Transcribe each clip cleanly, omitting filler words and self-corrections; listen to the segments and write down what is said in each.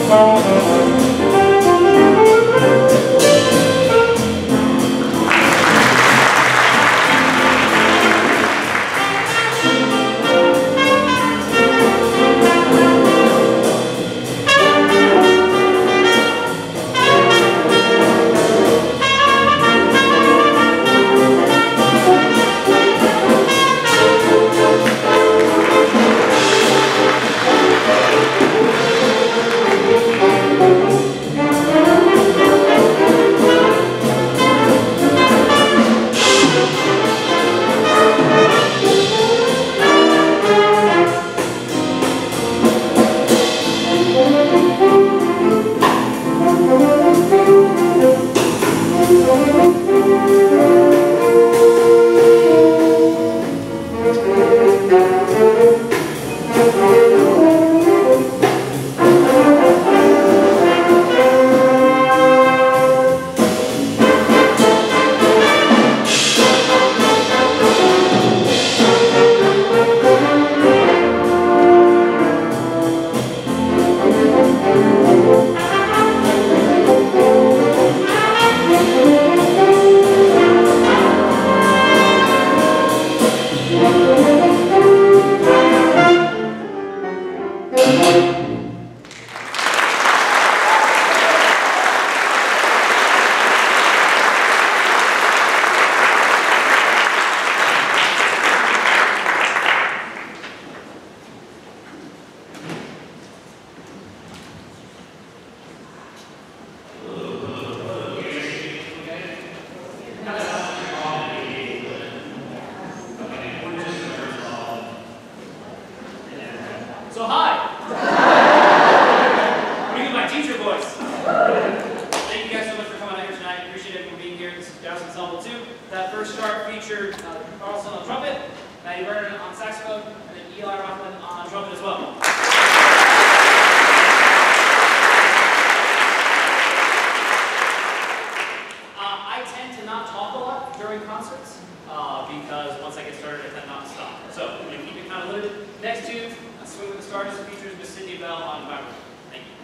So hi. What do you think of my teacher voice? Thank you guys so much for coming out here tonight. Appreciate everyone being here. This is Ensemble 2. That first start featured Carlson on trumpet, Matty Vernon on saxophone, and then Eli Rothman on trumpet as well. I tend to not talk a lot during concerts because once I get started, I tend not to stop. So I'm going to keep it kind of limited. Next tune, Swing with the Stars, features Miss Cindy Bell on violin. Thank you.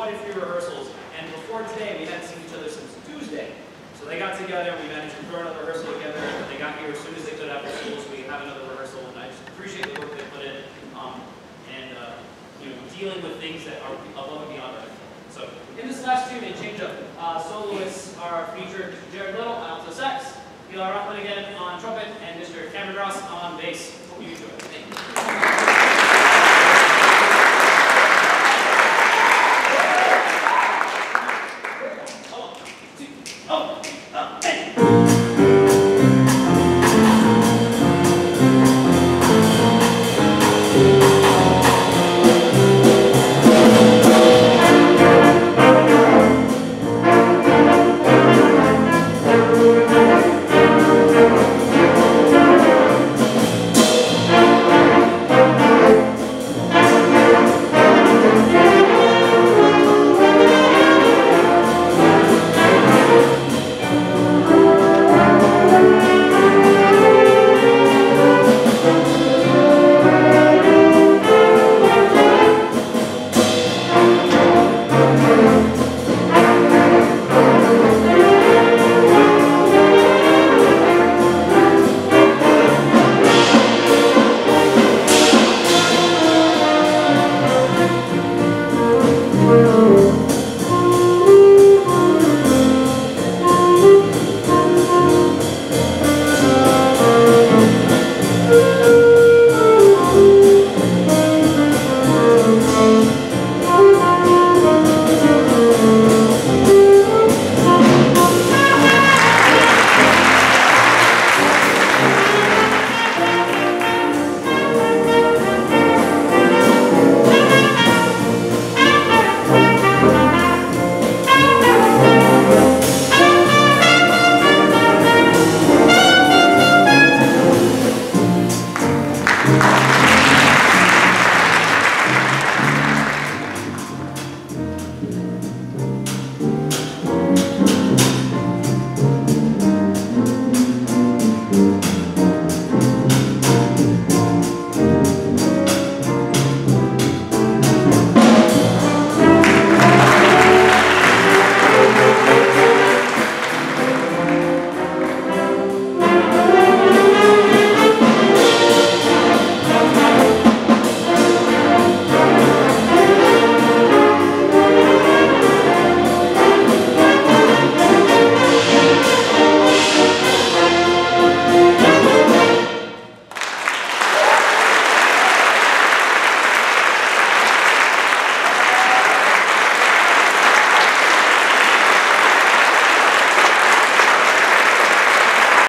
quite a few rehearsals, and before today, we hadn't seen each other since Tuesday. So they got together, we managed to throw another rehearsal together, and they got here as soon as they could after school, so we have another rehearsal, and I just appreciate the work they put in, and you know, dealing with things that are above and beyond our. So in this last tune, they change up. Soloists are featured Mr. Jared Little on alto sax, Eli Rothman again on trumpet, and Mr. Cameron Ross on bass. Hope you enjoy.